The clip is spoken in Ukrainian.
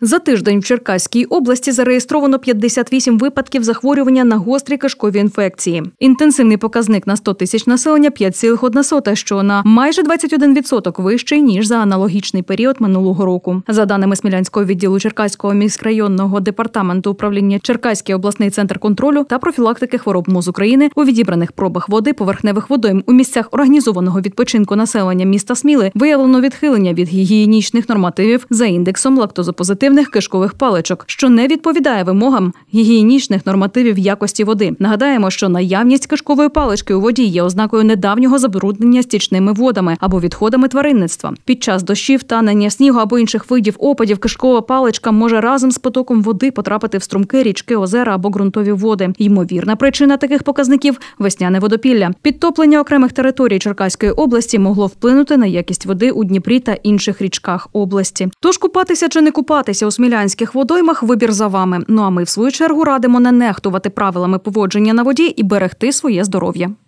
За тиждень в Черкаській області зареєстровано 58 випадків захворювання на гострі кишкові інфекції. Інтенсивний показник на 100 тисяч населення – 5,1, що на майже 21% вищий, ніж за аналогічний період минулого року. За даними Смілянського відділу Черкаського міськрайонного департаменту управління Черкаський обласний центр контролю та профілактики хвороб МОЗ України, у відібраних пробах води поверхневих водойм у місцях організованого відпочинку населення міста Сміли виявлено відхилення від гігієнічних нормативів за індексом лактозопозитивних кишкових паличок, що не відповідає вимогам гігієнічних нормативів якості води. Нагадаємо, що наявність кишкової палички у воді є ознакою недавнього забруднення стічними водами або відходами тваринництва. Під час дощів, танення снігу або інших видів опадів кишкова паличка може разом з потоком води потрапити в струмки, річки, озера або ґрунтові води. Ймовірна причина таких показників – весняне водопілля. Підтоплення окремих територій Черкаської області могло вплинути на якість води у Дніпрі та інших річках області. Тож купатися чи не купатися у смілянських водоймах – вибір за вами. Ну а ми, в свою чергу, радимо не нехтувати правилами поводження на воді і берегти своє здоров'я.